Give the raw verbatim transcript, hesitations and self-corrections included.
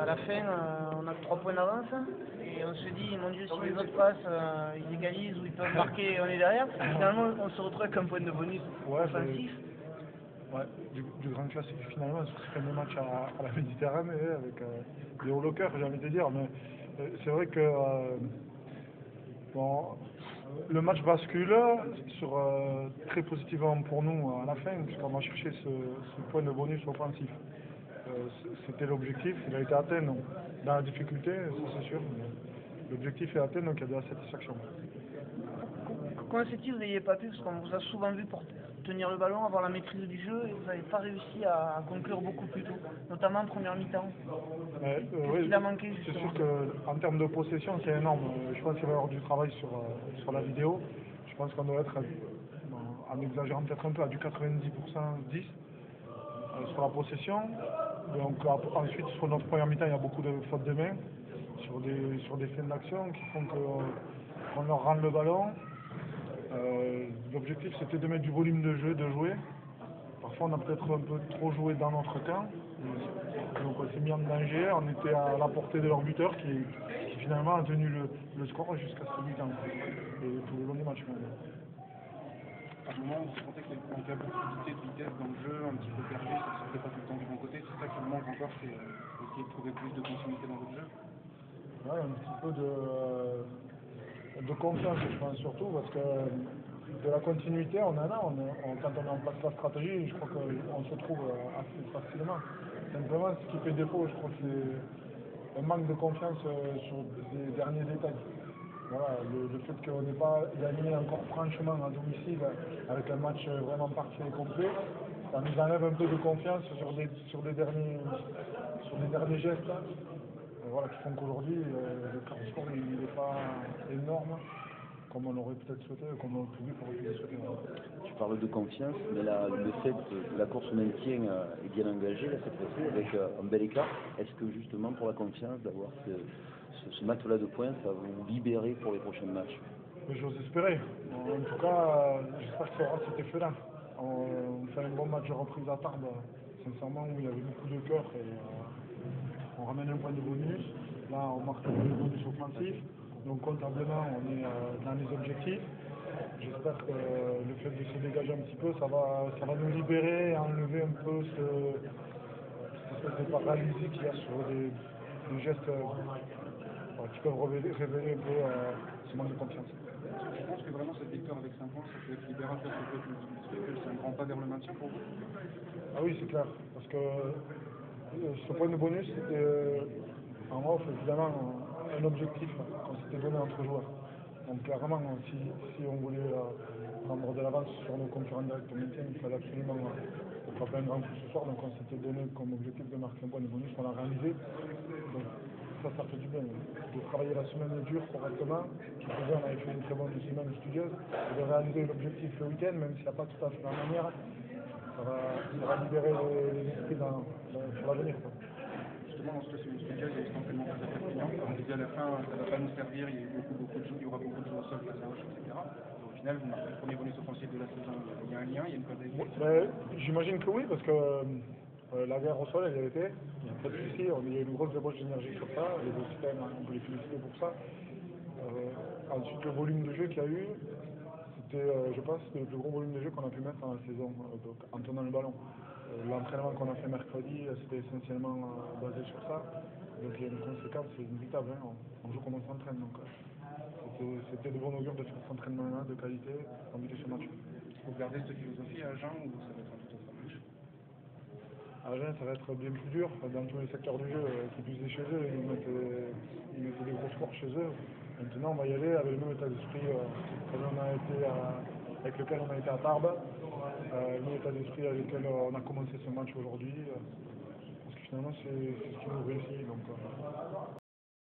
à la fin, euh, on a que trois points d'avance et on se dit, mon Dieu, si les autres passent, euh, ils égalisent ou ils peuvent marquer, on est derrière. Finalement, on se retrouve avec un point de bonus ouais, offensif. Ouais, du, du grand classique finalement sur ce premier match à, à la Méditerranée avec euh, des hauts lockers, j'ai envie de dire, mais euh, c'est vrai que euh, bon, le match bascule sur euh, très positivement pour nous à la fin, puisqu'on va chercher ce, ce point de bonus offensif. Euh, C'était l'objectif, il a été atteint, donc dans la difficulté, ça c'est sûr, mais l'objectif est atteint, donc il y a de la satisfaction. Comment c'est-il que vous n'ayez pas pu, parce qu'on vous a souvent vu pour tenir le ballon, avoir la maîtrise du jeu, et vous n'avez pas réussi à conclure beaucoup plus tôt, notamment en première mi-temps. Euh, Qu'est-ce oui, qu'il a manqué c'est justement? sûr qu'en termes de possession, c'est énorme. Je pense qu'il va y avoir du travail sur, euh, sur la vidéo. Je pense qu'on doit être, euh, en exagérant peut-être un peu, à du quatre-vingt-dix pour cent dix euh, sur la possession. Donc ap- ensuite, sur notre première mi-temps, il y a beaucoup de fautes de main sur des, sur des fins d'action qui font que- qu'on leur rende le ballon. Euh, L'objectif, c'était de mettre du volume de jeu, de jouer. Parfois, on a peut-être un peu trop joué dans notre camp. Donc, on s'est mis en danger. On était à la portée de leur buteur qui, qui finalement a tenu le, le score jusqu'à ce mi-temps. Et tout le long du match. Même. À un moment, vous sentez qu'il y a beaucoup de vitesse dans le jeu, un petit peu perdu, ça ne se fait pas tout le temps du bon côté. C'est ça qui vous manque encore, c'est euh, essayer de trouver plus de continuité dans votre jeu. Ouais, un petit peu de, de confiance, je pense, surtout, parce que de la continuité, on en a. On, on, quand on met en place la stratégie, je crois qu'on se trouve assez facilement. Simplement, ce qui fait défaut, je crois que c'est un manque de confiance sur des derniers détails. Voilà, le, le fait qu'on n'ait pas gagné encore franchement à domicile avec un match vraiment parfait et complet, ça nous enlève un peu de confiance sur des, sur des, derniers, sur des derniers gestes. Euh, voilà, qui font qu'aujourd'hui, euh, le quart de score il n'est pas énorme comme on aurait peut-être souhaité, comme on pouvait pour le souhaiter. Tu parles de confiance, mais là, le fait que la course au maintien euh, est bien engagée là, cette fois-ci, avec euh, un bel écart, est-ce que justement pour la confiance d'avoir ce, ce, ce match-là de points, ça va vous libérer pour les prochains matchs? J'ose espérer. En tout cas, j'espère que ça aura cet effet-là. On, on fait un bon match de reprise à Tarbes, sincèrement, où il y avait beaucoup de cœur et euh, on ramène un point de bonus. Là, on marque un point de bonus offensif. Donc, comptablement, on est euh, dans les objectifs. J'espère que euh, le fait de se dégager un petit peu, ça va, ça va nous libérer et enlever un peu ce, cette espèce de paralysie qu'il y a sur des, des gestes euh, qui peuvent révéler, révéler un peu euh, ce manque de confiance. Je pense que vraiment cette victoire avec cinq points, ça peut être libérateur pour votre motivation. C'est un grand pas vers le maintien pour vous. Ah oui, c'est clair. Parce que euh, ce point de bonus, c'était euh, en off, évidemment, un, un objectif qu'on s'était donné entre joueurs. Donc clairement, si, si on voulait euh, prendre de l'avance sur nos concurrents directs au maintien, il fallait absolument euh, frapper un grand coup ce soir. Donc on s'était donné comme objectif de marquer un point de bonus, on l'a réalisé. Donc ça, ça fait du bien. De travailler la semaine dure correctement. Je faisais, on avait fait une très bonne semaine studieuse. Et de réaliser l'objectif le week-end, même s'il n'y a pas tout à fait la manière, ça va, ça va libérer les, les esprits dans, dans, sur l'avenir. Justement, dans cette semaine studieuse, il y a eu cet entraînement très pertinent. Comme vous disiez à la fin, ça ne va pas nous servir, il y a eu beaucoup, beaucoup de jeux, il y aura beaucoup de jeux au sol face à Roche, et cetera. Au final, vous marquez le premier bonus offensif de la saison. Il y a un lien, il y a une causalité. Ben, j'imagine que oui, parce que euh, la guerre au sol, elle y a été. Il n'y a pas de souci, on a eu une grosse débauche d'énergie sur ça. Les deux systèmes, on peut les féliciter pour ça. Euh, ensuite, le volume de jeu qu'il y a eu, c'était, euh, je pense, c'était le plus gros volume de jeu qu'on a pu mettre dans la saison, euh, donc, en tenant le ballon. Euh, L'entraînement qu'on a fait mercredi, euh, c'était essentiellement euh, basé sur ça. Donc il y a une conséquence, c'est inévitable. Hein. On, on joue comme on s'entraîne. Donc euh, c'était de bon augure de faire cet entraînement-là de qualité en vue de ce match. Vous gardez cette philosophie à Agen ou ça va être un tout autre match? À Agen, ça va être bien plus dur dans tous les secteurs du jeu. Qui plus est chez eux, ils mettent, ils mettent des gros scores chez eux. Maintenant, on va y aller avec le même état d'esprit euh, on a été à, avec lequel on a été à Tarbes, euh, le même état d'esprit avec lequel on a commencé ce match aujourd'hui. Euh, parce que finalement, c'est ce qui nous réussit. Donc, euh,